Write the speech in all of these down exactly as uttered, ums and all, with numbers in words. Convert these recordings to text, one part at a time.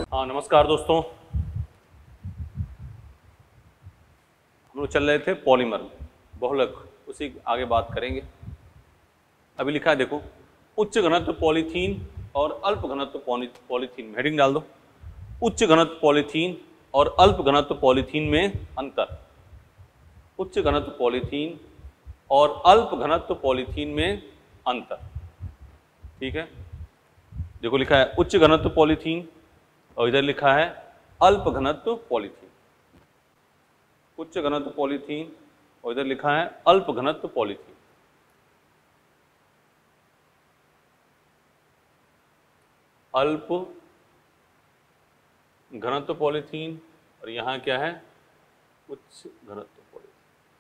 हाँ नमस्कार दोस्तों, हम लोग चल रहे थे पॉलीमर बहुलक, उसी आगे बात करेंगे। अभी लिखा है देखो, उच्च घनत्व पॉलीथीन और अल्प घनत्व पॉलीथीन, हेडिंग डाल दो। उच्च घनत्व पॉलीथीन और अल्प घनत्व पॉलीथीन में अंतर। उच्च घनत्व पॉलीथीन और अल्प घनत्व पॉलीथीन में अंतर। ठीक है, देखो लिखा है उच्च घनत्व पॉलीथीन और इधर लिखा है अल्प घनत्व पॉलीथीन। उच्च घनत्व पॉलीथीन और इधर लिखा है अल्प घनत्व पॉलीथीन। अल्प घनत्व पॉलीथीन और यहां क्या है, उच्च घनत्व पॉलीथीन।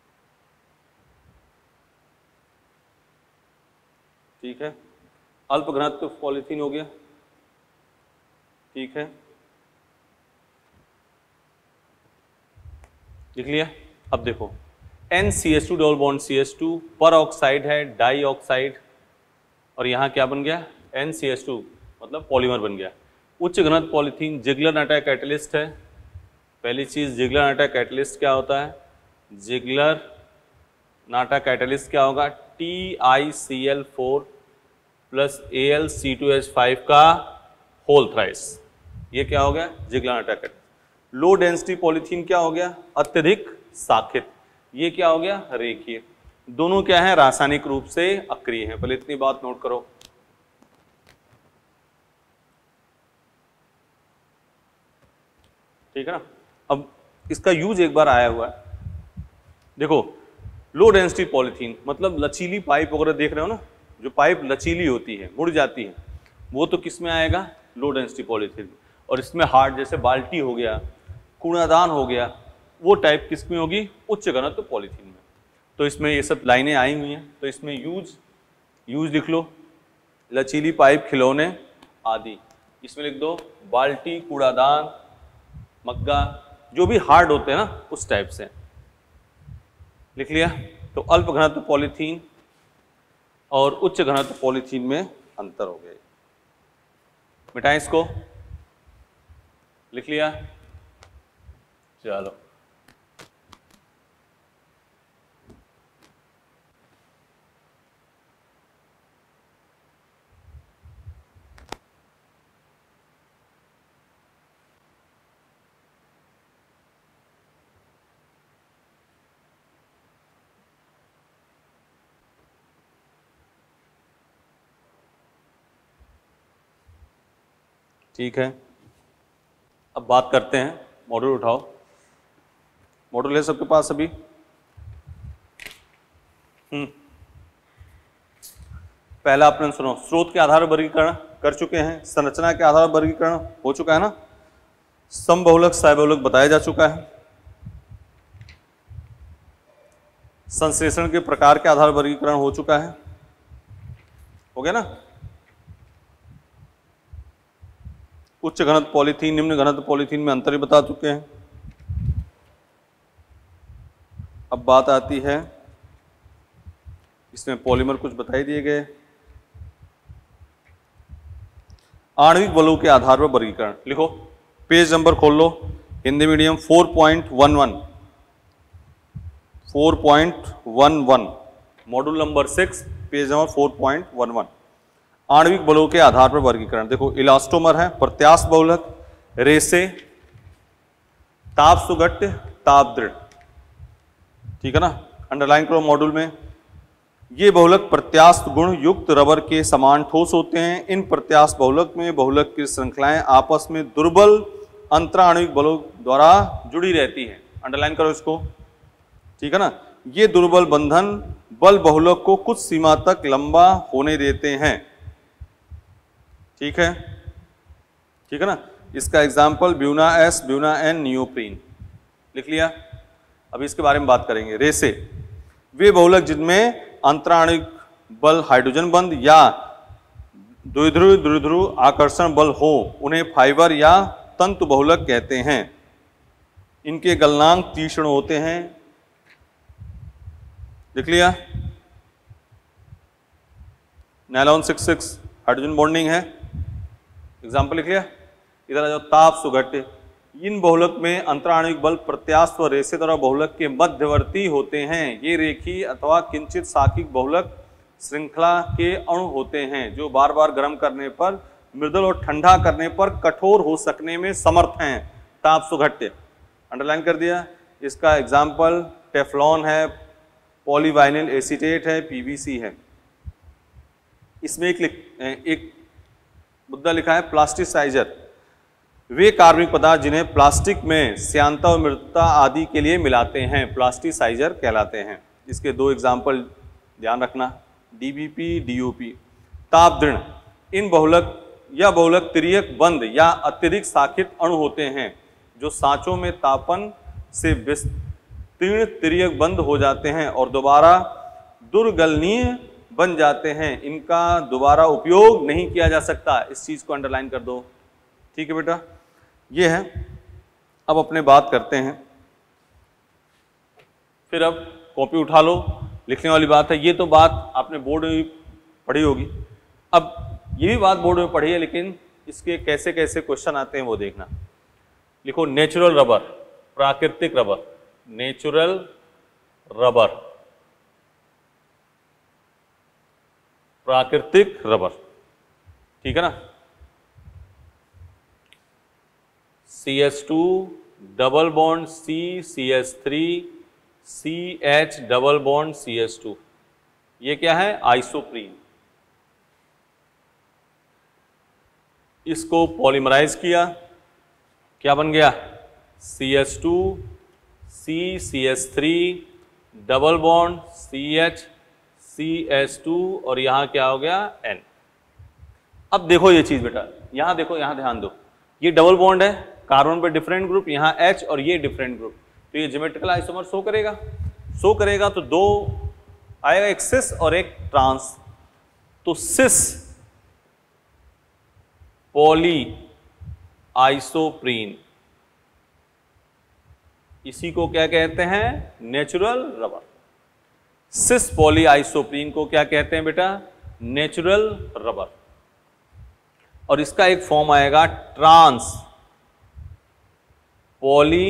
ठीक है, अल्प घनत्व पॉलीथीन हो गया। ठीक है, लिख लिया। अब देखो n C H two double bond C H two peroxide है, डाई ऑक्साइड, और यहाँ क्या बन गया, एन सी एच टू मतलब पॉलीमर बन गया। उच्च घनत्व पॉलीथीन जिगलर-नाटा कैटलिस्ट है। पहली चीज जिगलर-नाटा कैटलिस्ट क्या होता है, जिगलर-नाटा कैटलिस्ट क्या होगा, T I C L four plus A L C two H five का होल थ्राइस, ये क्या हो गया, Ziegler Natta catalyst. Low density polythene क्या हो गया, अत्यधिक शाखित, ये क्या हो गया, रेखीय। दोनों क्या है, रासायनिक रूप से अक्रिय हैं। पहले इतनी बात नोट करो। ठीक है ना। अब इसका यूज एक बार आया हुआ है, देखो लो डेंसिटी पॉलीथीन मतलब लचीली पाइप वगैरह देख रहे हो ना, जो पाइप लचीली होती है, मुड़ जाती है, वो तो किस में आएगा, लो डेंसिटी पॉलीथीन। और इसमें हार्ड जैसे बाल्टी हो गया, कूड़ादान हो गया, वो टाइप किस में होगी, उच्च घनत्व पॉलीथीन में। तो इसमें ये सब लाइनें आई हुई हैं, तो इसमें यूज यूज लिख लो, लचीली पाइप, खिलौने आदि। इसमें लिख दो बाल्टी, कूड़ादान, मग्गा, जो भी हार्ड होते हैं ना उस टाइप से लिख लिया। तो अल्प घनत्व पॉलीथीन और उच्च घनत्व पॉलीथीन में अंतर हो गया। मिटाएं इसको, लिख लिया। चलो ठीक है, अब बात करते हैं, मॉड्यूल उठाओ। मॉड्यूल है सबके पास अभी। हम्म पहला आपने सुनो, स्रोत के आधार पर वर्गीकरण कर चुके हैं, संरचना के आधार पर वर्गीकरण हो चुका है ना, समबहुलक सहबहुलक बताया जा चुका है, संश्लेषण के प्रकार के आधार पर वर्गीकरण हो चुका है, हो गया ना। उच्च घनत्व पॉलीथीन निम्न घनत्व पॉलीथीन में अंतर ही बता चुके हैं। अब बात आती है, इसमें पॉलीमर कुछ बताई दिए गए, आणविक बलों के आधार पर वर्गीकरण लिखो। पेज नंबर खोल लो, Hindi medium four point one one, four point one one, module number six, page number four point one one. आणविक बलों के आधार पर वर्गीकरण देखो, इलास्टोमर है, प्रत्यास्थ बहुलक, रेसे, ताप सुगट्य, ताप दृढ़। ठीक है ना, अंडरलाइन करो मॉड्यूल में। ये बहुलक प्रत्यास्थ गुण युक्त रबर के समान ठोस होते हैं। इन प्रत्यास्थ बहुलक में बहुलक की श्रृंखलाएं आपस में दुर्बल अंतराणविक बलों द्वारा जुड़ी रहती हैं। अंडरलाइन करो इसको। ठीक है ना, ये दुर्बल बंधन बल बहुलक को कुछ सीमा तक लंबा होने देते हैं। ठीक है, ठीक है ना। इसका example Buna S, Buna N, neoprene लिख लिया। अभी इसके बारे में बात करेंगे। रेसे वे बहुलक जिनमें अंतराणविक बल हाइड्रोजन बंध या द्विध्रुव द्विध्रुव आकर्षण बल हो, उन्हें फाइबर या तंतु बहुलक कहते हैं। इनके गलनांक तीक्ष्ण होते हैं। लिख लिया। Nylon six six hydrogen bonding है, एग्जाम्पल लिख लिया। इधर आ जाओ, ताप सुघट्य। इन बहुलक में अंतराणविक बल प्रत्यास्थ व रेसेदार बहुलक के मध्यवर्ती होते हैं। ये रेखीय अथवा किंचित शाखिक बहुलक श्रृंखला के अणु होते हैं जो बार बार गर्म करने पर मृदुल और ठंडा करने पर कठोर हो सकने में समर्थ हैं। ताप सुघट्य अंडरलाइन कर दिया। इसका एग्जाम्पल टेफ्लॉन है, पॉलीवाइनिल एसीटेट है, पीवीसी है। इसमें एक एक मुद्दा लिखा है प्लास्टिसाइजर, वे कार्बनिक पदार्थ जिन्हें प्लास्टिक में श्यानता और मृदुता आदि के लिए मिलाते हैं प्लास्टिसाइजर कहलाते हैं। इसके दो एग्जाम्पल ध्यान रखना, डीबीपी, डीओपी। ताप दृढ़, इन बहुलक या बहुलक तिर्यक बंध या अत्यधिक शाखित अणु होते हैं जो सांचों में तापन से विस्तीर्ण तिर्यक बंध हो जाते हैं और दोबारा दुर्गलनीय बन जाते हैं। इनका दोबारा उपयोग नहीं किया जा सकता। इस चीज को अंडरलाइन कर दो। ठीक है बेटा, ये है। अब अपने बात करते हैं, फिर अब कॉपी उठा लो, लिखने वाली बात है। ये तो बात आपने बोर्ड में पढ़ी होगी। अब ये भी बात बोर्ड में पढ़ी है, लेकिन इसके कैसे कैसे क्वेश्चन आते हैं वो देखना। लिखो नेचुरल रबर, प्राकृतिक रबर, नेचुरल रबर, प्राकृतिक रबर। ठीक है ना। C H two double bond C, C H three, C H double bond C H two, ये क्या है? आइसोप्रीन। इसको पॉलीमराइज किया, क्या बन गया? C H two, C, C H three, double bond C H, C H two और यहां क्या हो गया? N। अब देखो ये चीज बेटा, यहां देखो, यहां ध्यान दो, ये डबल बॉन्ड है, कार्बन पे डिफरेंट ग्रुप, यहां H और ये डिफरेंट ग्रुप, तो ये ज्योमेट्रिकल आइसोमर शो करेगा। शो करेगा तो दो आएगा, एक सिस और एक ट्रांस। तो सिस पॉली आइसोप्रीन, इसी को क्या कहते हैं? Natural rubber. Cis poly isoprene को क्या कहते हैं बेटा? Natural rubber. और इसका एक फॉर्म आएगा trans poly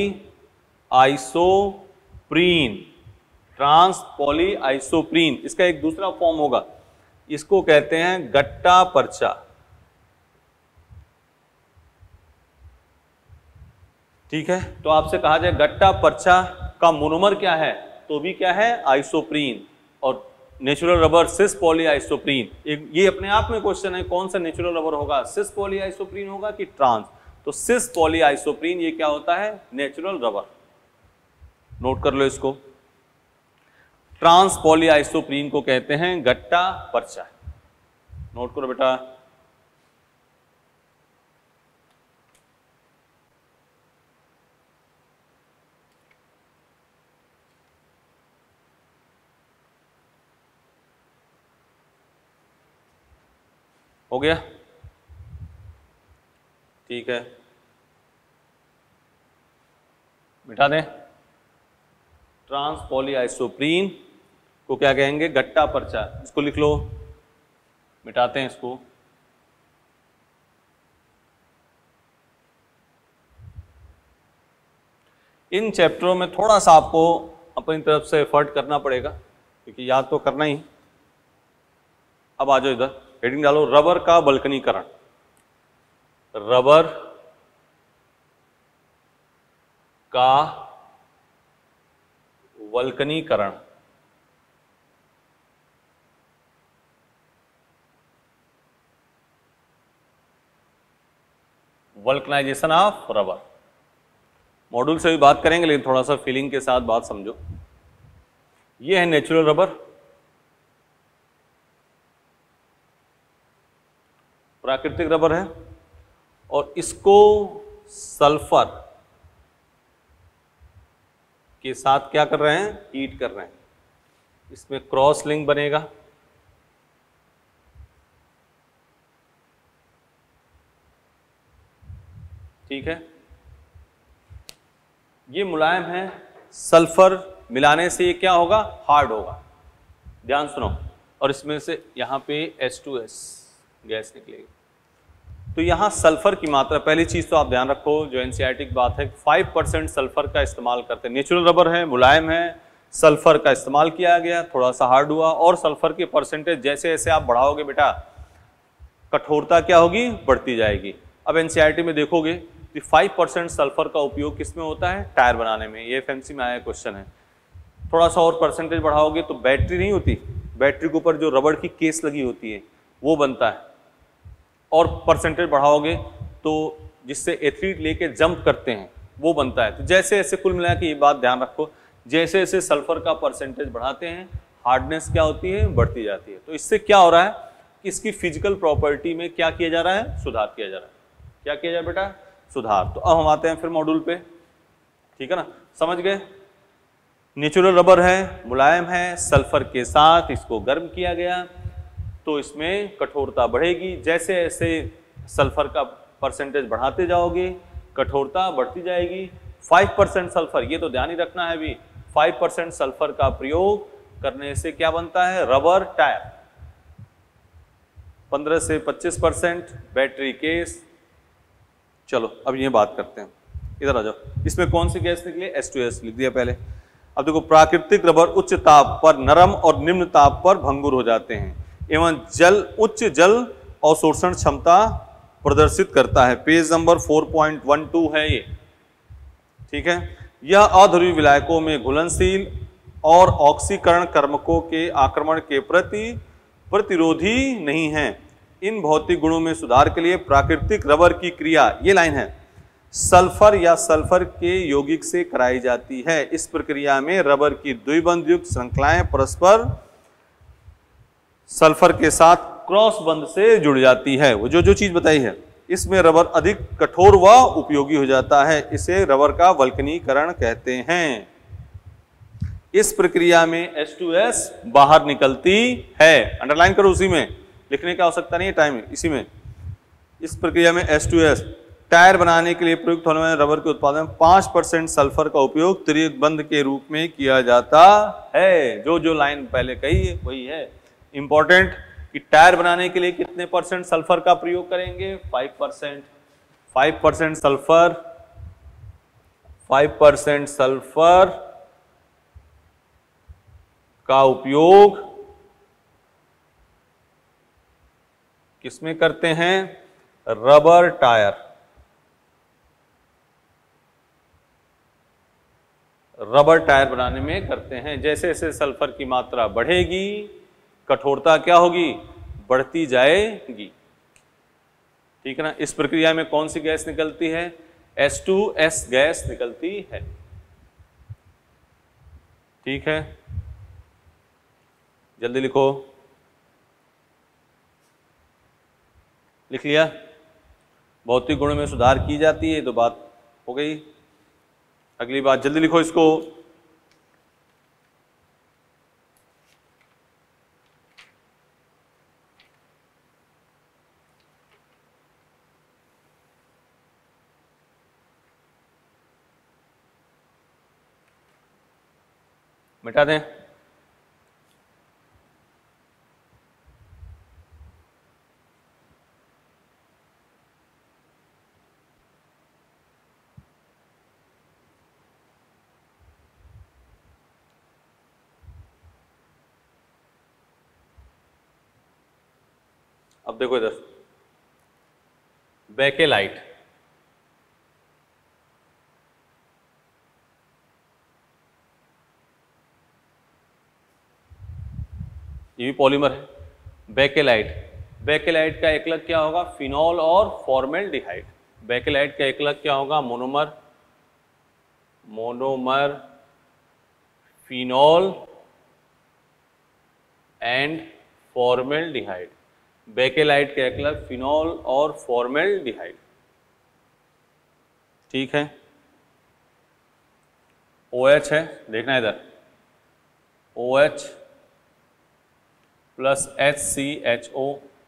isoprene, trans poly isoprene. इसका एक दूसरा फॉर्म होगा, इसको कहते हैं गट्टा पर्चा। ठीक है, तो आपसे कहा जाए गट्टा पर्चा का मोनोमर क्या है, तो भी क्या है? आइसोप्रीन। और natural rubber cis poly isoprene, एक ये अपने आप में क्वेश्चन है, कौन सा नेचुरल रबर होगा? सिस पॉली आइसोप्रीन होगा कि ट्रांस? तो सिस पॉली आइसोप्रीन ये क्या होता है? Natural rubber. नोट कर लो इसको। ट्रांस पॉली आइसोप्रीन को कहते हैं गट्टा पर्चा। नोट करो बेटा। हो गया? ठीक है, मिटा दें। ट्रांस पॉली आइसोप्रीन को क्या कहेंगे? गट्टा पर्चा। इसको लिख लो, मिटाते हैं इसको। इन चैप्टरों में थोड़ा सा आपको अपनी तरफ से एफर्ट करना पड़ेगा, क्योंकि याद तो करना ही। अब आ जाओ इधर, हेडिंग डालो रबर का बल्कनीकरण। रबर का वल्कनीकरण। Vulcanization of rubber. मॉड्यूल से भी बात करेंगे, लेकिन थोड़ा सा फीलिंग के साथ बात समझो। ये है नेचुरल रबर, प्राकृतिक रबर है, और इसको सल्फर के साथ क्या कर रहे हैं? हीट कर रहे हैं। इसमें क्रॉस लिंक बनेगा। ठीक है, ये मुलायम है, सल्फर मिलाने से ये क्या होगा? हार्ड होगा। ध्यान सुनो। और इसमें से यहां पे एच टू एस गैस निकलेगी। तो यहाँ सल्फर की मात्रा, पहली चीज तो आप ध्यान रखो जो एनसीईआरटी की बात है, फाइव परसेंट सल्फर का इस्तेमाल करते हैं। नेचुरल रबर है, मुलायम है, सल्फर का इस्तेमाल किया गया, थोड़ा सा हार्ड हुआ, और सल्फर की परसेंटेज जैसे जैसे आप बढ़ाओगे बेटा कठोरता क्या होगी, बढ़ती जाएगी। अब एनसीईआरटी में देखोगे कि फाइव परसेंट सल्फर का उपयोग किसमें होता है, टायर बनाने में। ये एफएमसी में आया क्वेश्चन है। थोड़ा सा और परसेंटेज बढ़ाओगे तो बैटरी नहीं होती, बैटरी के ऊपर जो रबड़ की केस लगी होती है वो बनता है, और परसेंटेज बढ़ाओगे तो जिससे एथलीट लेके जंप करते हैं वो बनता है। तो जैसे ऐसे कुल मिला के ये बात ध्यान रखो, जैसे जैसे सल्फर का परसेंटेज बढ़ाते हैं हार्डनेस क्या होती है, बढ़ती जाती है। तो इससे क्या हो रहा है कि इसकी फिजिकल प्रॉपर्टी में क्या किया जा रहा है, सुधार किया जा रहा है। क्या किया जाए बेटा, सुधार। तो अब हम आते हैं फिर मॉड्यूल पे, ठीक है ना, समझ गए। नेचुरल रबर है, मुलायम है, सल्फर के साथ इसको गर्म किया गया तो इसमें कठोरता बढ़ेगी। जैसे जैसे सल्फर का परसेंटेज बढ़ाते जाओगे कठोरता बढ़ती जाएगी। फाइव परसेंट सल्फर, ये तो ध्यान ही रखना है अभी, फाइव परसेंट सल्फर का प्रयोग करने से क्या बनता है, रबर टायर। पंद्रह से पच्चीस परसेंट बैटरी केस। चलो अब ये बात करते हैं, इधर आ जाओ। इसमें कौन सी गैस निकली, एच टू एस लिख दिया पहले। अब देखो, प्राकृतिक रबर उच्च ताप पर नरम और निम्न ताप पर भंगुर हो जाते हैं एवं जल उच्च जल अवशोषण क्षमता प्रदर्शित करता है। Page number four point one two है ये, ठीक है। यह अध्रुवीय विलायकों में घुलनशील और ऑक्सीकरण कर्मकों के आक्रमण के प्रति प्रतिरोधी नहीं है। इन भौतिक गुणों में सुधार के लिए प्राकृतिक रबर की क्रिया, ये लाइन है, सल्फर या सल्फर के यौगिक से कराई जाती है। इस प्रक्रिया में रबर की द्विबंध युक्त श्रृंखलाएं परस्पर सल्फर के साथ क्रॉस बंध से जुड़ जाती है। वो जो जो चीज बताई है, इसमें रबर अधिक कठोर व उपयोगी हो जाता है। इसे रबर का वल्कनीकरण कहते हैं। इस प्रक्रिया में एच टू एस बाहर निकलती है। अंडरलाइन करो, उसी में लिखने की आवश्यकता नहीं है, टाइम है इसी में। इस प्रक्रिया में एच टू एस टायर बनाने के लिए प्रयुक्त होने वाले रबर के उत्पादन में पांच परसेंट सल्फर का उपयोग त्रिबंध के रूप में किया जाता है। जो जो लाइन पहले कही है वही है इंपॉर्टेंट, कि टायर बनाने के लिए कितने परसेंट सल्फर का प्रयोग करेंगे, five percent. Five percent sulphur, five percent sulphur का उपयोग किसमें करते हैं, रबर टायर। रबर टायर बनाने में करते हैं। जैसे जैसे सल्फर की मात्रा बढ़ेगी कठोरता क्या होगी, बढ़ती जाएगी, ठीक है ना। इस प्रक्रिया में कौन सी गैस निकलती है, एच टू एस गैस निकलती है, ठीक है। जल्दी लिखो, लिख लिया। भौतिक गुणों में सुधार की जाती है, तो बात हो गई। अगली बात जल्दी लिखो इसको, मिटा दें। अब देखो इधर, बेकेलाइट, ये भी पॉलीमर है। बेकेलाइट, बेकेलाइट का एकलक क्या होगा, फिनॉल और फॉर्मेल्डिहाइड। बेकेलाइट का एकलक क्या होगा, monomer, monomer phenol and formaldehyde. Bakelite का एकलक फिनॉल और फॉर्मेल्डिहाइड, ठीक है। OH है, देखना इधर, OH plus H C H O,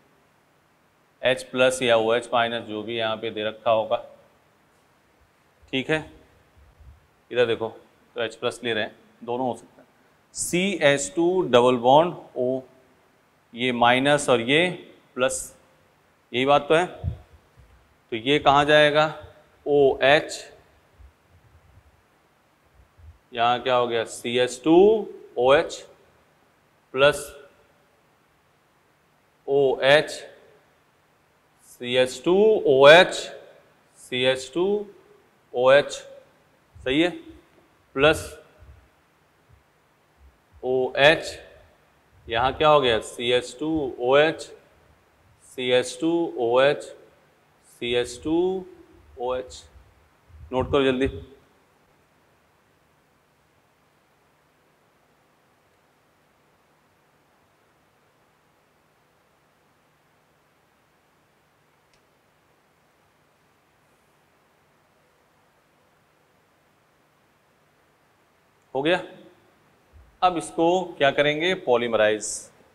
H plus या OH माइनस जो भी यहाँ पे दे रखा होगा, ठीक है। इधर देखो तो H प्लस ले रहे हैं, दोनों हो सकता है। C H two double bond O, ये माइनस और ये प्लस, यही बात तो है। तो ये कहाँ जाएगा, ओ एच, यहाँ क्या हो गया, C H two O H plus O H C H two O H C H two O H, सही है, प्लस ओ एच, यहाँ क्या हो गया, C H two O H C H two O H C H two O H. Note करो जल्दी। हो गया। अब इसको क्या करेंगे, पॉलीमराइज,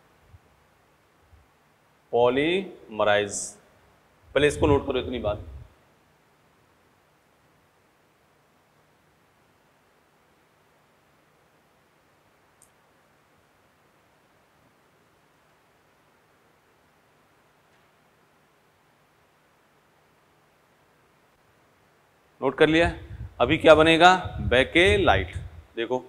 पॉलीमराइज। पहले इसको नोट करो इतनी बात। नोट कर लिया। अभी क्या बनेगा, बेकेलाइट। देखो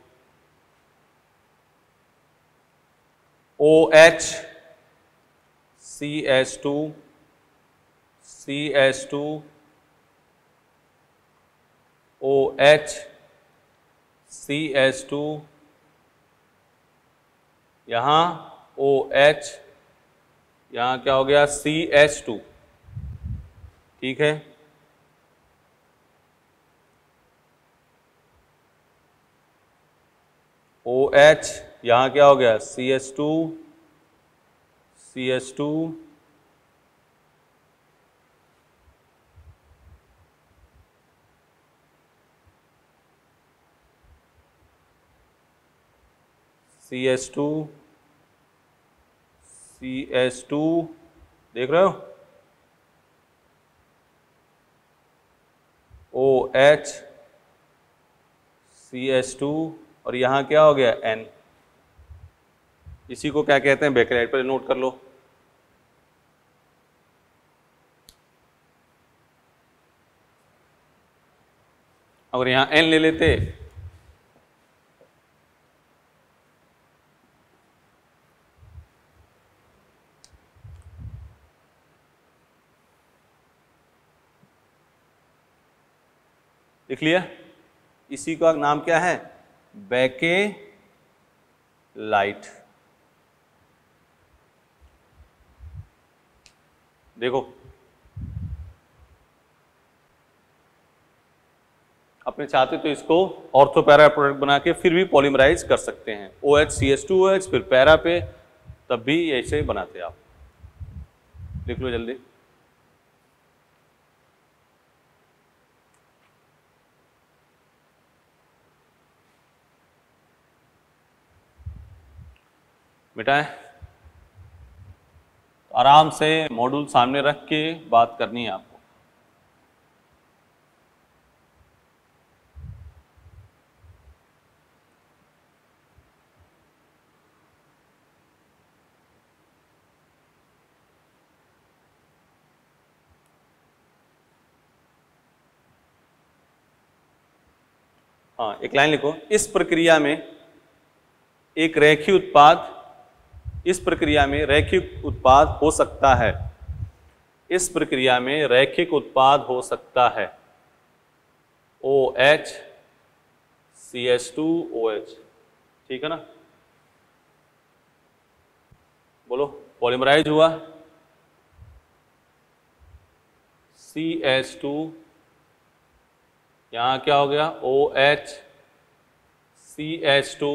O H C H two C H two O H C H two, यहाँ ओ एच, यहाँ क्या हो गया, सी एच टू, ठीक है। ओ एच, यहाँ क्या हो गया, C H two C H two, C H two C H two, देख रहे हो, O H C H two, और यहाँ क्या हो गया, एन। इसी को क्या कहते हैं, बेकेलाइट। पर नोट कर लो। अगर यहाँ एन ले लेते, लिख लिया। इसी का नाम क्या है, बेकेलाइट। देखो अपने चाहते तो इसको ऑर्थो पैरा प्रोडक्ट बना के फिर भी पॉलीमराइज कर सकते हैं, O H C H two O H फिर पैरा पे, तब भी ऐसे बनाते आप। लिख लो जल्दी। मिटाए। आराम से मॉड्यूल सामने रख के बात करनी है आपको। हाँ, एक लाइन लिखो। इस प्रक्रिया में एक रेखीय उत्पाद इस प्रक्रिया में रैखिक उत्पाद हो सकता है। इस प्रक्रिया में रैखिक उत्पाद हो सकता है। O H C H two O H, ठीक है ना। बोलो, पॉलीमराइज हुआ, सी एच टू, यहाँ क्या हो गया, O H C H two,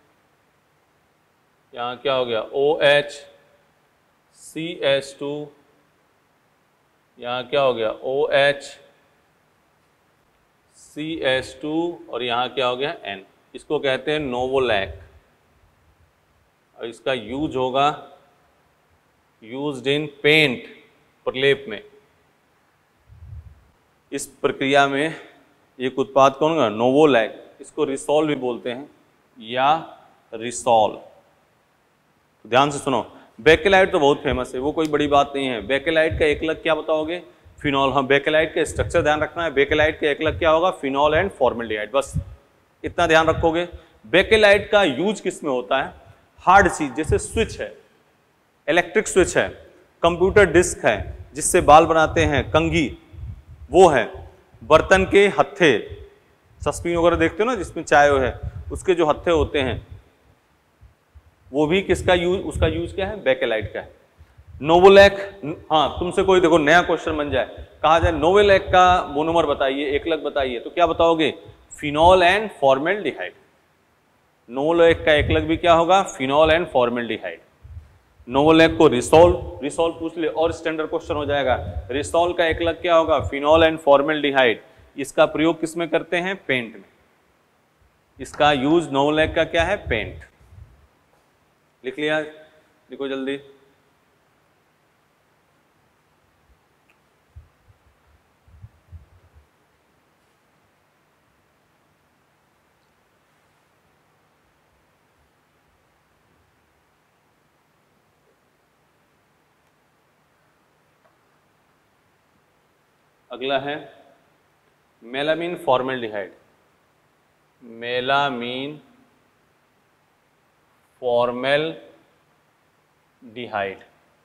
यहाँ क्या हो गया, O H C H two, यहाँ क्या हो गया, O H C H two, और यहाँ क्या हो गया, एन। इसको कहते हैं नोवोलैक, और इसका यूज होगा, यूज्ड इन पेंट, प्रलेप में। इस प्रक्रिया में एक उत्पाद कौन होगा, नोवोलैक। इसको रिसॉल भी बोलते हैं, या रिसॉल। ध्यान से सुनो, बेकेलाइट तो बहुत फेमस है, वो कोई बड़ी बात नहीं है। बेकेलाइट का एकलक क्या बताओगे, फिनॉल, हाँ बेकेलाइट का स्ट्रक्चर ध्यान रखना है। बेकेलाइट का एकलक क्या होगा? फिनॉल एंड फॉर्मेल्डिहाइड, बस इतना ध्यान रखोगे। बेकेलाइट का यूज किस में होता है? हार्ड चीज, जैसे स्विच है, इलेक्ट्रिक स्विच है, कंप्यूटर डिस्क है जिससे बाल बनाते हैं, कंघी वो है, बर्तन के हत्थे, सस्पीन वगैरह देखते हो ना जिसमें चाय है, उसके जो हत्थे होते हैं वो भी किसका यूज, उसका यूज क्या है? बेकेलाइट का है। नोवोलैक, हाँ तुमसे कोई देखो नया क्वेश्चन बन जाए, कहा जाए नोवोलैक का मोनोमर बताइए, एकलक बताइए, तो क्या बताओगे? Phenol and formaldehyde. नोवोलैक का एकलक भी क्या होगा? Phenol and formaldehyde. नोवोलैक को रिसोल, रिसोल पूछ ले और स्टैंडर्ड क्वेश्चन हो जाएगा। रिसोल का एकलक क्या होगा? Phenol and formaldehyde. इसका प्रयोग किस में करते हैं? पेंट में। इसका यूज नोवोलैक का क्या है? पेंट। लिख लिया? लिखो जल्दी। अगला है मेलामीन फॉर्मेल्डिहाइड। मेलामीन फॉर्मेल्डिहाइड,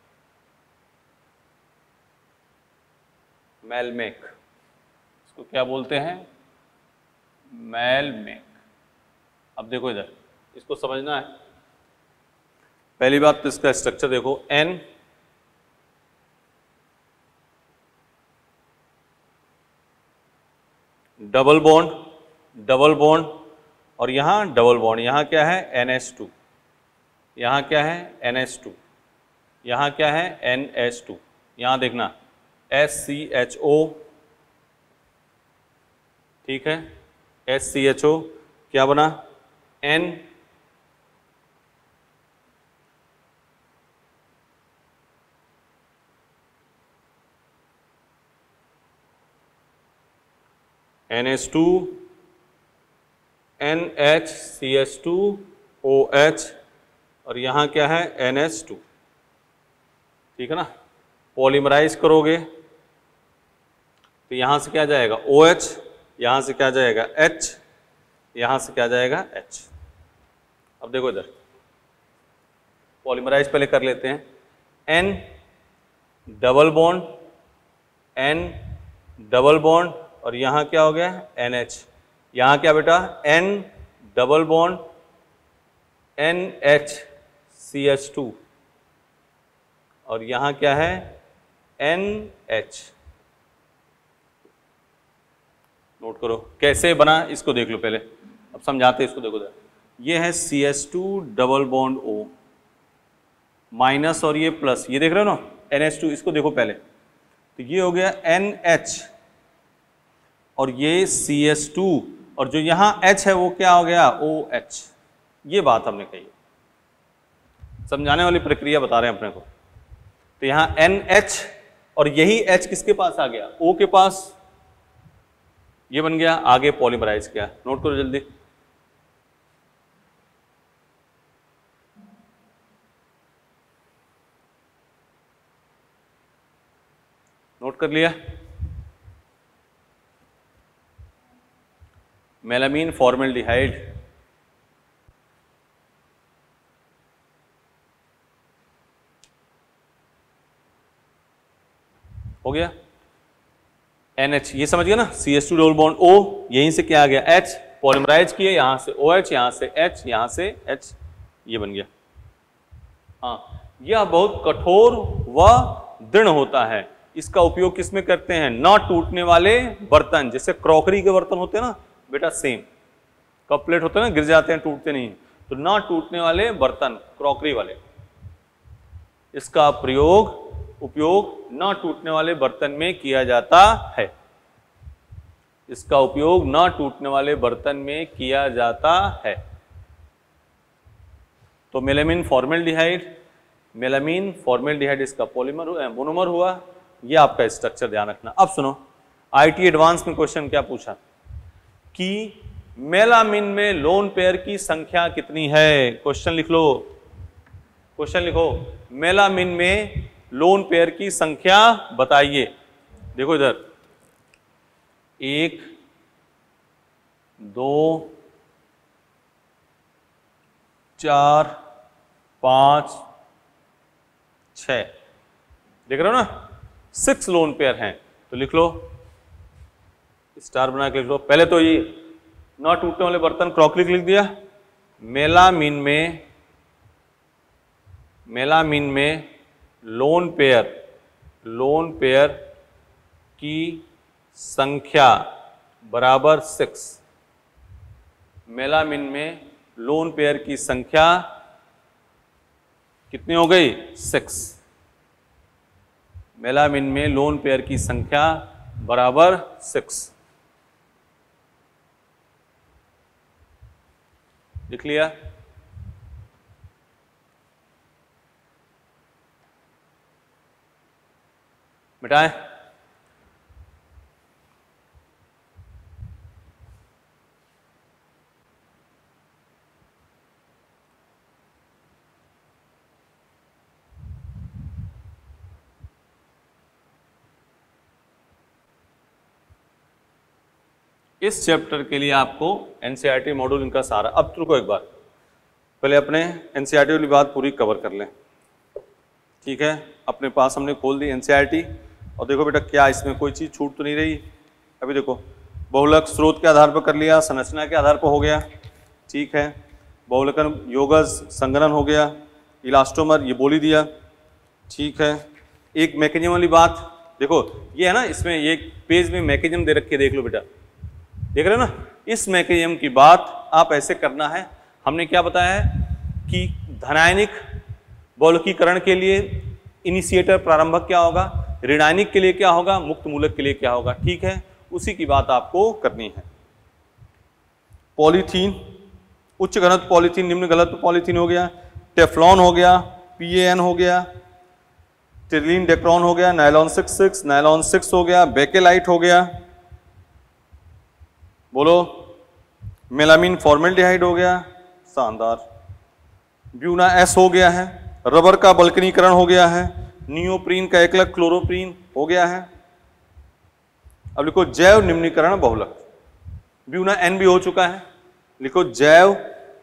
मेलमेक, इसको क्या बोलते हैं? मेलमेक। अब देखो इधर, इसको समझना है। पहली बात तो इसका स्ट्रक्चर देखो, N double bond, double bond और यहां डबल बॉन्ड, यहां क्या है? एन एच टू, यहां क्या है? एन एच टू, यहां क्या है? एन एच टू, यहां देखना एस सी एच ओ, ठीक है, एस सी एच ओ क्या बना? N N H two, N H C H two O H और यहां क्या है? एन एच टू, ठीक है ना। पॉलीमराइज करोगे तो यहां से क्या जाएगा? ओ एच, यहां से क्या जाएगा? H, यहां से क्या जाएगा? H। अब देखो इधर पॉलीमराइज पहले कर लेते हैं। N double bond, N double bond और यहां क्या हो गया? N H. यहां क्या बेटा? N double bond, N H C H two और यहां क्या है? N H. नोट करो कैसे बना, इसको देख लो पहले, अब समझाते इसको। देखो ये है C H two double bond O minus और ये प्लस, ये देख रहे हो ना एन एच टू, इसको देखो पहले। तो ये हो गया एन एच और ये सी एच टू और जो यहां H है वो क्या हो गया? O H. ये बात हमने कही, समझाने वाली प्रक्रिया बता रहे हैं अपने को। तो यहां एन एच और यही H किसके पास आ गया? O के पास, ये बन गया, आगे पॉलीमराइज किया। नोट करो जल्दी। नोट कर लिया? मेलामीन फॉर्मेल्डिहाइड हो गया। एन एच, ये समझ गया ना, C H two double bond O, यहीं से क्या आ गया? H, पॉलीमराइज किए, यहां से O H, यहां से H, यहां से H, ये बन गया। हाँ, यह बहुत कठोर व दृढ़ होता है। इसका उपयोग किसमें करते हैं? ना टूटने वाले बर्तन, जैसे क्रॉकरी के बर्तन होते हैं ना बेटा, सेम कप प्लेट होते हैं ना, गिर जाते हैं, टूटते नहीं, तो ना टूटने वाले बर्तन, क्रॉकरी वाले, इसका प्रयोग उपयोग ना टूटने वाले बर्तन में किया जाता है। इसका उपयोग ना टूटने वाले बर्तन में किया जाता है। तो मेलामीन फॉर्मेल्डिहाइड, मेलामीन फॉर्मेल्डिहाइड इसका पॉलीमर मोनोमर हुआ। ये आपका स्ट्रक्चर ध्यान रखना। अब सुनो, आईटी एडवांस में क्वेश्चन क्या पूछा कि मेलामीन में लोन पेयर की संख्या कितनी है? क्वेश्चन लिख लो, क्वेश्चन लिखो, मेलामीन में लोन पेयर की संख्या बताइए। देखो इधर, एक, दो, चार, पांच, छह, देख रहे हो ना, सिक्स लोन पेयर हैं। तो लिख लो, स्टार बना के लिख लो। पहले तो ये ना टूटने वाले बर्तन क्रॉकरी लिख दिया। मेलामीन में मेलामीन में लोन पेयर लोन पेयर की संख्या बराबर सिक्स। मेलामीन में लोन पेयर की संख्या कितनी हो गई? सिक्स। मेलामीन में लोन पेयर की संख्या बराबर सिक्स। लिख लिया? मिटाएं? इस चैप्टर के लिए आपको एनसीईआरटी मॉड्यूल इनका सारा, अब रुको एक बार, पहले अपने एनसीईआरटी वाली बात पूरी कवर कर लें, ठीक है? अपने पास हमने खोल दी एनसीईआरटी, और देखो बेटा क्या इसमें कोई चीज़ छूट तो नहीं रही। अभी देखो, बहुलक स्रोत के आधार पर कर लिया, संरचना के आधार पर हो गया, ठीक है? बहुलकन योगज संगणन हो गया, इलास्टोमर ये बोल ही दिया, ठीक है? एक मैकेनिज्म वाली बात देखो, ये है ना, इसमें ये पेज में मैकेनिज्म दे रखे, देख लो बेटा, देख रहे हो ना? इस मैकेनिज्म की बात आप ऐसे करना है। हमने क्या बताया है कि धनायनिक बहुलकीकरण के लिए इनिशिएटर प्रारंभक क्या होगा, ऋणायनिक के लिए क्या होगा, मुक्त मूलक के लिए क्या होगा, ठीक है? उसी की बात आपको करनी है। पॉलीथीन, उच्च घनत्व पॉलीथीन, निम्न घनत्व पॉलीथीन हो गया, टेफ्लॉन हो गया, पीएएन हो गया, टेरिलीन डेक्रॉन हो गया, nylon six six, nylon six हो गया, बेकेलाइट हो गया, बोलो, मेलामीन फॉर्मेल्डिहाइड हो गया, शानदार, ब्यूना एस हो गया है, रबर का बल्कनीकरण हो गया है, नियोप्रीन का एकलक क्लोरोप्रीन हो गया है। अब लिखो जैव निम्नीकरण बहुलक, ब्यूना एन भी हो चुका है, लिखो जैव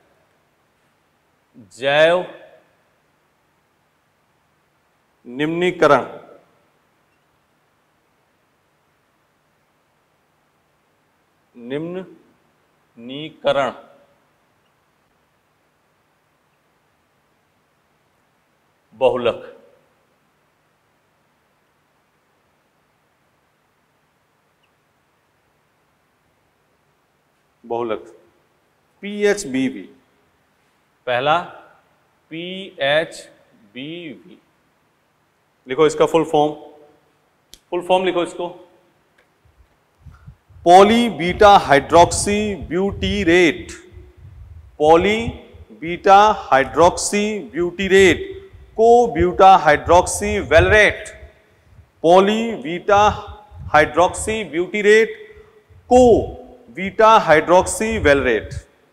जैव निम्नीकरण निम्नीकरण बहुलक। बहुलक पी एच बी वी, पहला पी एच बी वी, लिखो इसका फुल फॉर्म, फुल फॉर्म लिखो इसको, poly beta hydroxy butyrate, poly beta hydroxy butyrate co beta hydroxy valerate, poly beta hydroxy butyrate co beta hydroxy valerate,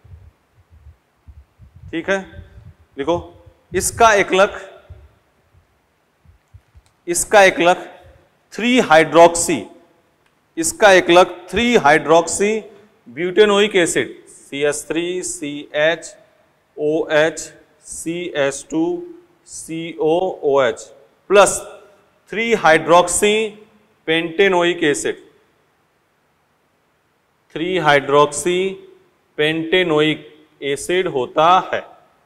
ठीक है? लिखो इसका एकलक इसका एकलक थ्री हाइड्रोक्सी इसका एकलक three hydroxy butanoic acid, C S three C H O H C S two C O O H plus three hydroxy pentanoic acid, three hydroxy pentanoic acid होता है।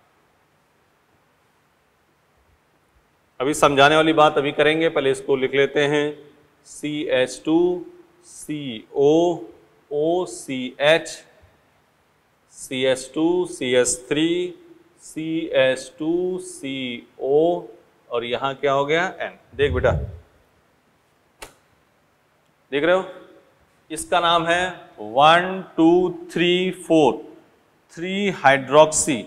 अभी समझाने वाली बात अभी करेंगे, पहले इसको लिख लेते हैं, C H two C O O C H C H two C H three C H two C O, और यहां क्या हो गया? एन। देख बेटा, देख रहे हो, इसका नाम है one two three four three hydroxy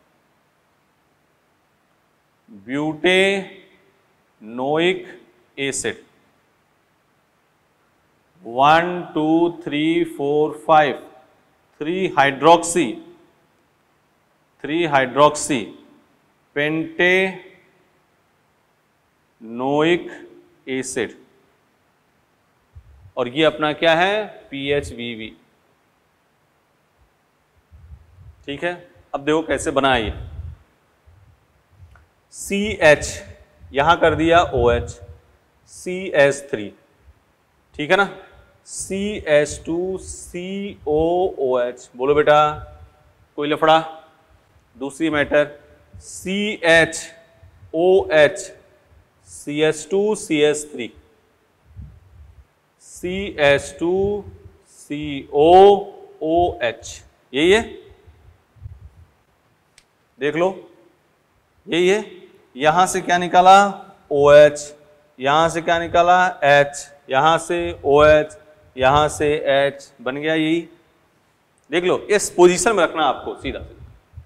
butanoic acid, one two three four five three hydroxy three hydroxy pentanoic acid, और ये अपना क्या है, पी एच वी वी। ठीक है, अब देखो कैसे बना ये, सी एच यहां कर दिया O H, C H three, ठीक है ना, C H two C O O H. बोलो बेटा कोई लफड़ा। दूसरी matter C H O H C H two C H three, C H two C O O H, यही है, देख लो यही है। यहां से क्या निकाला, ओ एच, यहां से क्या निकाला, H, यहां से ओ एच, यहां से H, बन गया यही। देख लो इस पोजीशन में रखना आपको, सीधा सीधा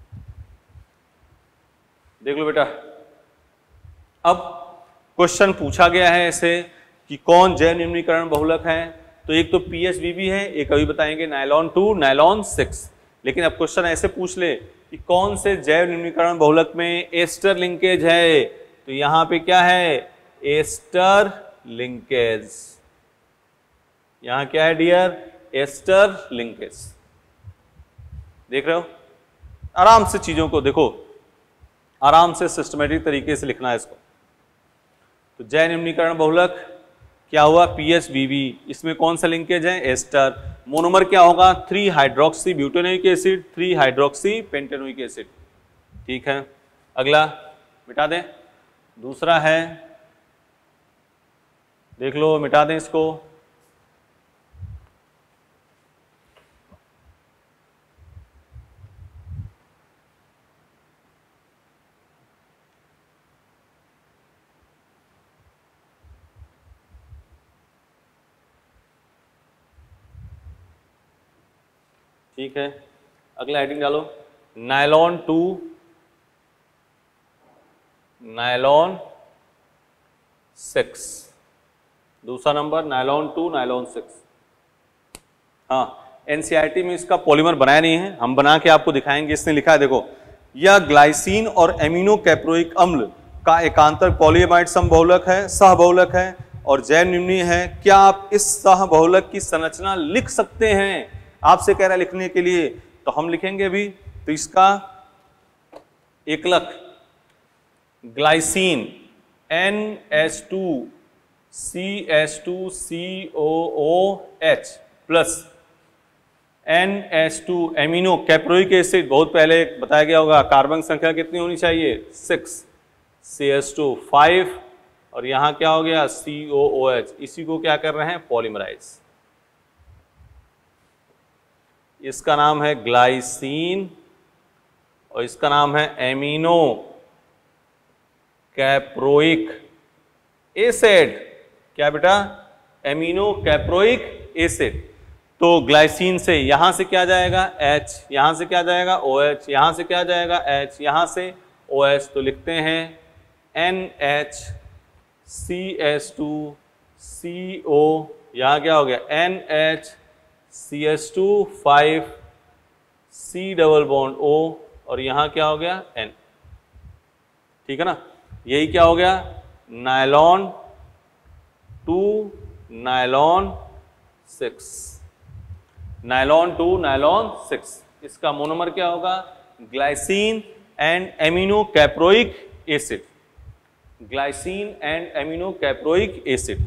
देख लो बेटा। अब क्वेश्चन पूछा गया है ऐसे कि कौन जैव निम्नीकरण बहुलक है, तो एक तो पी एच वी वी है, एक अभी बताएंगे नायलॉन टू, नायलॉन सिक्स। लेकिन अब क्वेश्चन ऐसे पूछ ले कि कौन से जैव निम्नीकरण बहुलक में एस्टर लिंकेज है, तो यहां पे क्या है, एस्टर लिंकेज। यहां क्या है डियर, एस्टर लिंकेज। देख रहे हो, आराम से चीजों को देखो, आराम से सिस्टमेटिक तरीके से लिखना है इसको। तो जैव निम्नीकरण बहुलक क्या हुआ, पी एच वी वी, इसमें कौन सा लिंकेज है, एस्टर। मोनोमर क्या होगा, three hydroxy butanoic acid, three hydroxy pentanoic acid. ठीक है, अगला मिटा दें। दूसरा है, देख लो मिटा दें इसको, ठीक है। अगला हेडिंग डालो, नायलॉन टू, नायलॉन सिक्स। दूसरा नंबर नायलॉन टू, नायलॉन सिक्स। हाँ, एनसीईआरटी में इसका पॉलीमर बनाया नहीं है, हम बना के आपको दिखाएंगे। इसने लिखा है देखो, यह ग्लाइसिन और एमिनो कैप्रोइक अम्ल का एकांतर पॉलीएमाइड समबहुलक है, सहबहुलक है और जैव निम्नीय है। क्या आप इस सहबहुलक की संरचना लिख सकते हैं? आपसे कह रहा है लिखने के लिए, तो हम लिखेंगे अभी। तो इसका एकलक glycine N H two C H two C O O H plus N H two amino caproic acid, बहुत पहले बताया गया होगा, कार्बन संख्या कितनी होनी चाहिए, six, C H two five, और यहां क्या हो गया, सी ओ ओ एच। इसी को क्या कर रहे हैं, पॉलीमराइज। इसका नाम है ग्लाइसिन और इसका नाम है एमिनो कैप्रोइक एसिड। क्या बेटा, एमिनो कैप्रोइक एसिड। तो ग्लाइसिन से यहां से क्या जाएगा, H, यहां से क्या जाएगा, OH, यहां से क्या जाएगा, H, यहां से OH। तो लिखते हैं N H C H two C O, यहां क्या हो गया, N H C H two five C double bond O, और यहां क्या हो गया, N। ठीक है ना, यही क्या हो गया, nylon two, nylon six, nylon two, nylon six. इसका मोनोमर क्या होगा, glycine and amino caproic acid, glycine and amino caproic acid.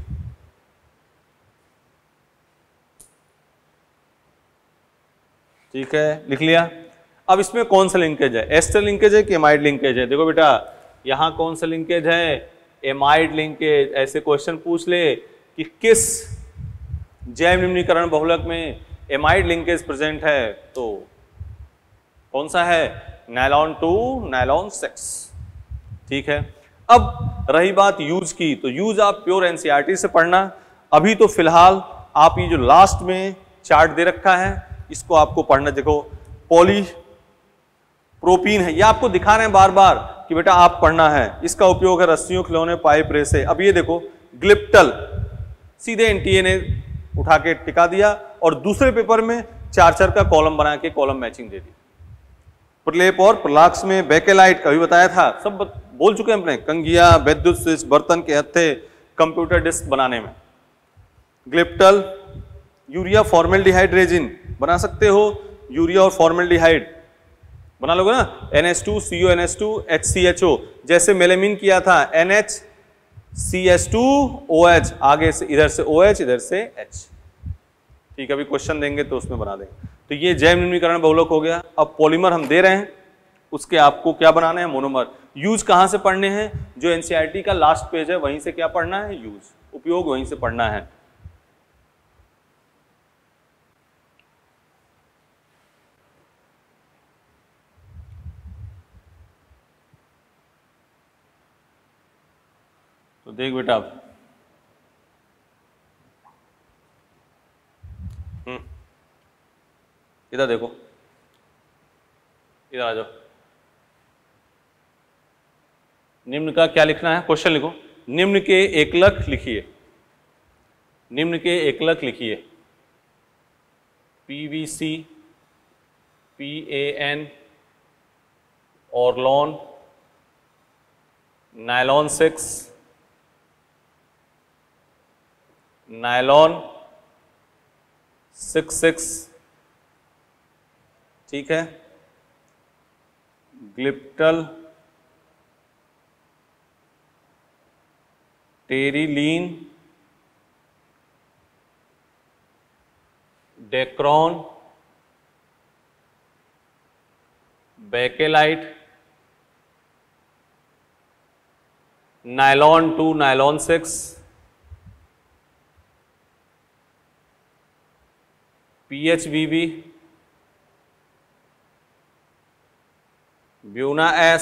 ठीक है, लिख लिया। अब इसमें कौन सा लिंकेज है, एस्टर लिंकेज है कि एमाइड लिंकेज है? देखो बेटा, यहां कौन सा लिंकेज है, एमाइड लिंकेज। ऐसे क्वेश्चन पूछ ले कि किस जैव निम्नीकरण बहुलक में एमाइड लिंकेज प्रेजेंट है, तो कौन सा है, नायलॉन टू, नायलॉन सिक्स। ठीक है, अब रही बात यूज की, तो यूज आप प्योर एनसीईआरटी से पढ़ना। अभी तो फिलहाल आप ये जो लास्ट में चार्ट दे रखा है इसको आपको पढ़ना। देखो, पॉली प्रोपीन है, ये आपको दिखा रहे हैं बार बार कि बेटा आप पढ़ना है। इसका उपयोग है रस्सियों, खिलौने, पाइप, रेसे। अब ये देखो, ग्लिप्टल सीधे एनटीए ने उठा के टिका दिया और दूसरे पेपर में चार चार का कॉलम बना के कॉलम मैचिंग दे दी। प्रलेप और प्रलाक्स में बेकेलाइट का भी बताया था, सब बोल चुके हैं अपने, कंगिया, विद्युत स्विच, बर्तन के हत्थे, कंप्यूटर डिस्क बनाने में। ग्लिप्टल, यूरिया फॉर्मेल्डिहाइड रेजिन बना सकते हो, यूरिया और फॉर्मेल्डिहाइड बना लोगे ना, N H two C O N H two H C H O, जैसे मेलेमिन किया था N H C H two O H, आगे से इधर से O H इधर से H। ठीक है, अभी क्वेश्चन देंगे तो उसमें बना देंगे। तो ये जैव न्यूनीकरण बहुलक हो गया। अब पॉलीमर हम दे रहे हैं, उसके आपको क्या बनाना है, मोनोमर। यूज कहां से पढ़ने हैं, जो एनसीईआरटी का लास्ट पेज है वहीं से क्या पढ़ना है, यूज, उपयोग वहीं से पढ़ना है। तो देख बेटा आप, हम्म इधर देखो, इधर आ जाओ। निम्न का क्या लिखना है, क्वेश्चन लिखो। निम्न के एकलक लिखिए, निम्न के एकलक लिखिए। PVC, PAN, Orlon, nylon six, nylon six six, ठीक है, glyptal, Terylene, Dacron, Bakelite, nylon two, nylon six, PHBV, Buna S,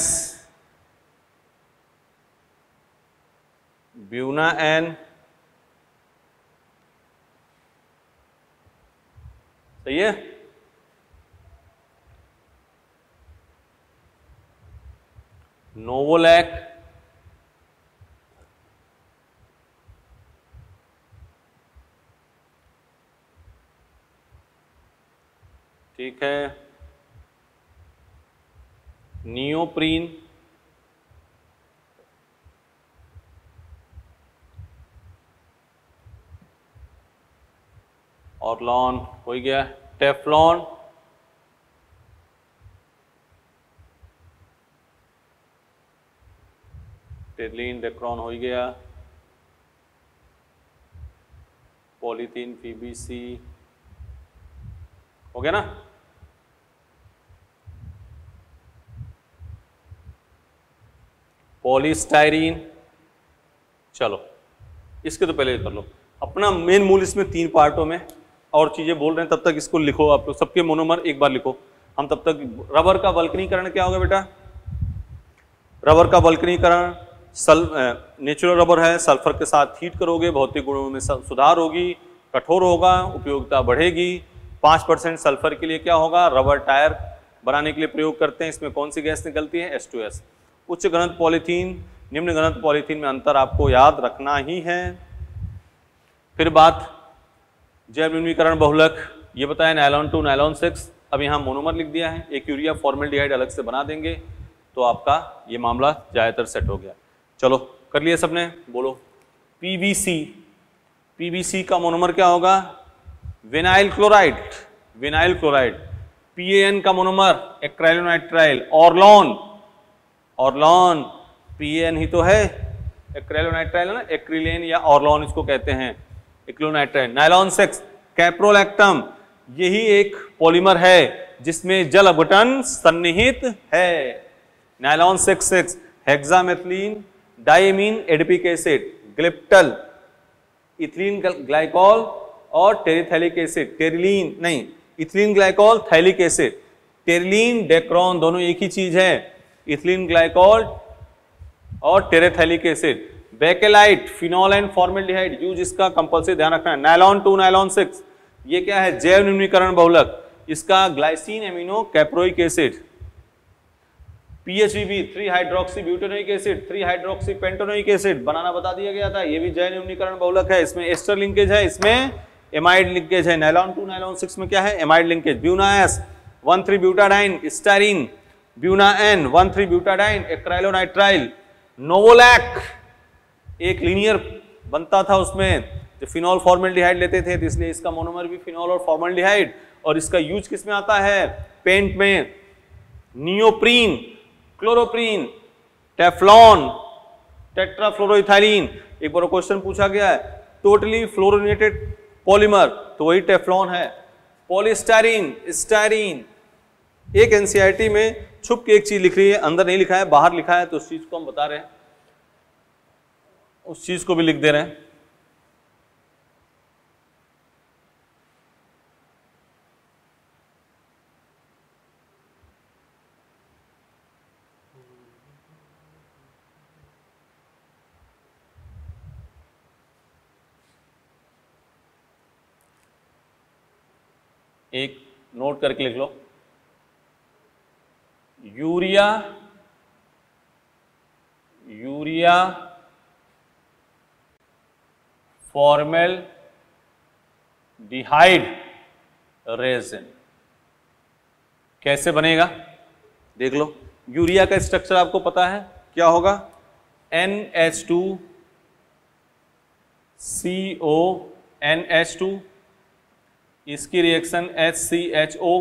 Buna N, सही है। नोवोलैक, ठीक है, नियोप्रीन, ऑर्लॉन हो गया, टेफ्लॉन, टेरिलीन, डेक्रॉन हो गया, पॉलीथीन, पीबीसी हो गया ना। पॉलीस्टाइरीन, चलो इसके तो पहले कर लो। अपना मेन मूल इसमें तीन पार्टों में, और चीजें बोल रहे हैं तब तक इसको लिखो आप लोग, सबके मोनोमर एक बार लिखो। हम तब तक, रबर का वल्कनीकरण क्या होगा बेटा, रबर का वल्कनीकरण सल नेचुरल रबर है, सल्फर के साथ हीट करोगे, भौतिक गुणों में सुधार होगी, कठोर होगा, उपयोगिता बढ़ेगी। पाँच परसेंट सल्फर के लिए क्या होगा, रबर टायर बनाने के लिए प्रयोग करते हैं। इसमें कौन सी गैस निकलती है, एच टू एस। उच्च घनत्व पॉलीथीन, निम्न घनत्व पॉलीथीन में अंतर आपको याद रखना ही है। फिर बात जैव न्यूनीकरण बहुलक, ये बताया नायलॉन टू, नायलॉन सिक्स। अब यहाँ मोनोमर लिख दिया है, एक यूरिया फॉर्मेल्डिहाइड अलग से बना देंगे तो आपका ये मामला ज़्यादातर सेट हो गया। चलो कर लिया सबने, बोलो। पीवीसी, पीवीसी का मोनोमर क्या होगा, vinyl chloride, vinyl chloride. PAN का monomer acrylonitrile. Orlon, Orlon PAN ही तो है, एक्राइलोनाइट्राइल है ना, एक्रिलेन या ऑर्लॉन इसको कहते हैं, एक्रिलोनाइट्राइल। नायलॉन सिक्स, कैप्रोलैक्टम, यही एक पॉलीमर है जिसमें जल अपघटन सन्निहित है। Nylon six six, hexamethylene diamine adipic acid, glyptal, ethylene glycol और टेरिथैलिक एसिड, टेरिलीन नहीं, ethylene glycol, phthalic acid. Terylene, Dacron दोनों एक ही चीज है, इथिलीन ग्लाइकॉल और terephthalic acid. Bakelite, phenol and formaldehyde, use इसका कंपल्सरी ध्यान रखना है। नायलॉन टू, नायलॉन सिक्स, ये क्या है, जैव न्यूनीकरण बहुलक, इसका glycine amino caproic acid. PHBV, three hydroxy butanoic acid, three hydroxy pentanoic acid बनाना बता दिया गया था, ये भी जैव न्यूनीकरण बहुलक है। इसमें एस्टर लिंकेज है, इसमें एमाइड लिंकेज है। नायलॉन टू, नायलॉन सिक्स में क्या है, amide linkage. Buna S, one three butadiene, styrene, buna N, one three butadiene, acrylonitrile. Novolac, एक लीनियर बनता था उसमें, तो फिनॉल फॉर्मल्डिहाइड लेते थे तो इसलिए इसका मोनोमर भी फिनॉल और फॉर्मल्डिहाइड। और इसका यूज किस में आता है? पेंट में, नियोप्रीन, क्लोरोप्रीन, टेफ्लॉन, टेट्राफ्लोरोइथाइलीन। एक बार क्वेश्चन पूछा गया है टोटली फ्लोरिनेटेड पॉलीमर, तो वही टेफ्लॉन है। Polystyrene, styrene. एक एनसीईआरटी में छुप के एक चीज लिख रही है, अंदर नहीं लिखा है, बाहर लिखा है, तो उस चीज को हम बता रहे हैं, उस चीज को भी लिख दे रहे हैं। एक नोट करके लिख लो, यूरिया यूरिया फॉर्मल्डिहाइड रेजिन कैसे बनेगा देख लो। यूरिया का स्ट्रक्चर आपको पता है क्या होगा? N H two C O N H two, इसकी reaction H C H O,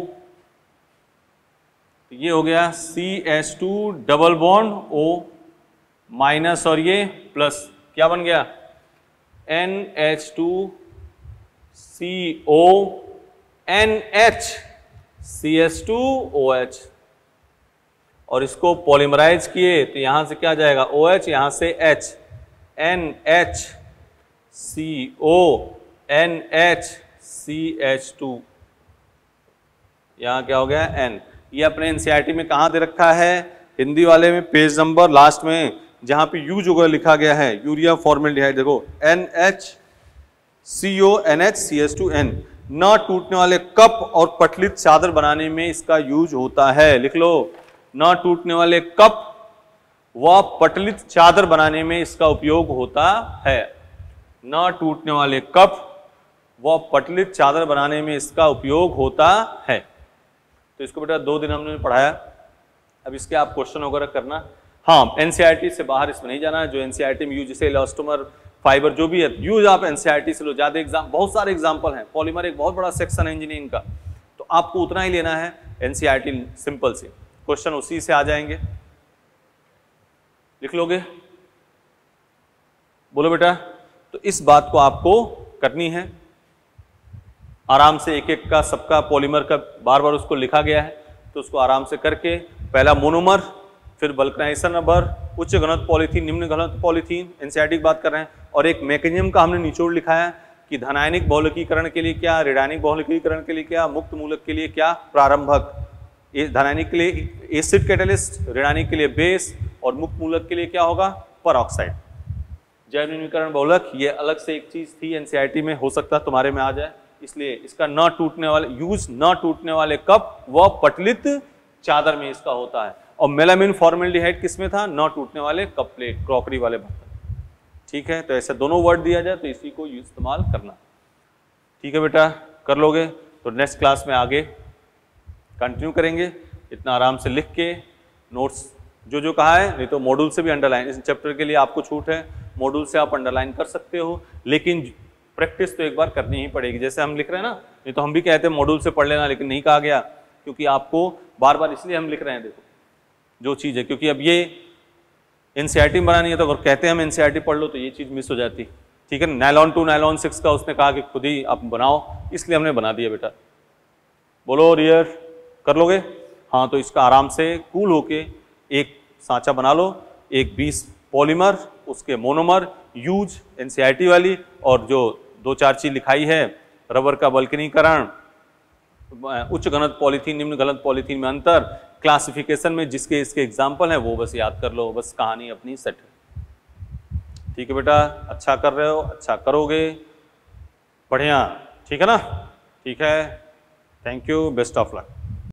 ये हो गया C H two double bond O minus और ये प्लस, क्या बन गया? N H two C O N H C H two O H. और इसको पॉलीमराइज किए तो यहां से क्या जाएगा? ओ एच, यहां से H, N H C O N H C H two, यहां क्या हो गया? N। ये अपने एनसीईआरटी में कहां दे रखा है? हिंदी वाले में पेज नंबर लास्ट में जहां पे यूज होगा लिखा गया है यूरिया फॉर्मल्डिहाइड, देखो N H C O N H C H two N. न टूटने वाले कप और पटलित चादर बनाने में इसका यूज होता है, लिख लो, न टूटने वाले कप व पटलित चादर बनाने में इसका उपयोग होता है। न टूटने वाले कप व पटलित चादर बनाने में इसका उपयोग होता है। तो इसको बेटा दो दिन हमने पढ़ाया, अब इसके आप क्वेश्चन वगैरह करना। हाँ, एनसीईआरटी से बाहर इसमें नहीं जाना है। जो एनसीईआरटी में यूज, जैसे इलास्टोमर, फाइबर, जो भी है यूज आप एनसीईआरटी से लो। ज्यादा एग्जाम, बहुत सारे एग्जाम्पल हैं, पॉलीमर एक बहुत बड़ा सेक्शन है इंजीनियरिंग का, तो आपको उतना ही लेना है एनसीईआरटी सिंपल से, क्वेश्चन उसी से आ जाएंगे। लिख लोगे? बोलो बेटा। तो इस बात को आपको करनी है आराम से, एक एक का सबका पॉलीमर का बार बार उसको लिखा गया है, तो उसको आराम से करके, पहला मोनोमर, फिर वल्कनाइजेशन नंबर, उच्च घनत्व पॉलीथीन, निम्न घनत्व पॉलीथीन, एनसीईआरटी की बात कर रहे हैं। और एक मैकेनिज्म का हमने निचोड़ लिखा है कि धनायनिक बहुलकीकरण के लिए क्या, ऋणायनिक बहुलकीकरण के लिए क्या, मुक्त मूलक के लिए क्या, प्रारंभक। धनायनिक के लिए एसिड कैटलिस्ट, ऋणायनिक के लिए बेस, और मुक्त मूलक के लिए क्या होगा? परऑक्साइड। जैव न्यूनीकरण बहुलक ये अलग से एक चीज थी एनसीईआरटी में, हो सकता है तुम्हारे में आ जाए, इसलिए इसका न टूटने वाले यूज न टूटने वाले कप व पटलित चादर में इसका होता है। और मेलामिन फॉर्मल्डिहाइड किसमें था? न टूटने वाले कप प्लेट, क्रॉकरी वाले बर्तन। ठीक है, तो ऐसे दोनों वर्ड दिया जाए तो इसी को इस्तेमाल करना। ठीक है बेटा, कर लोगे तो नेक्स्ट क्लास में आगे कंटिन्यू करेंगे। इतना आराम से लिख के नोट्स जो जो कहा है, नहीं तो मॉड्यूल से भी अंडरलाइन, इस चैप्टर के लिए आपको छूट है, मॉड्यूल से आप अंडरलाइन कर सकते हो, लेकिन प्रैक्टिस तो एक बार करनी ही पड़ेगी। जैसे हम लिख रहे हैं ना, नहीं तो हम भी कहते हैं मॉड्यूल से पढ़ लेना, लेकिन नहीं कहा गया, क्योंकि आपको बार बार इसलिए हम लिख रहे हैं। देखो जो चीज़ है, क्योंकि अब ये एनसीईआरटी में बनानी है, तो अगर कहते हैं हम एनसीईआरटी पढ़ लो तो ये चीज़ मिस हो जाती। ठीक है, नायलॉन टू नायलॉन सिक्स का उसने कहा कि खुद ही आप बनाओ, इसलिए हमने बना दिया बेटा। बोलो रियर, कर लोगे? हाँ, तो इसका आराम से कूल होके एक सांचा बना लो, एक बीस पॉलीमर, उसके मोनोमर, यूज एनसीईआरटी वाली, और जो दो चार चीज लिखाई है, रबर का वल्कनीकरण, उच्च घनत्व पॉलीथीन, निम्न घनत्व पॉलीथीन में अंतर, क्लासिफिकेशन में जिसके इसके एग्जाम्पल हैं वो बस याद कर लो, बस कहानी अपनी सेट है। ठीक है बेटा, अच्छा कर रहे हो, अच्छा करोगे, बढ़िया। ठीक है ना? ठीक है, thank you, best of luck.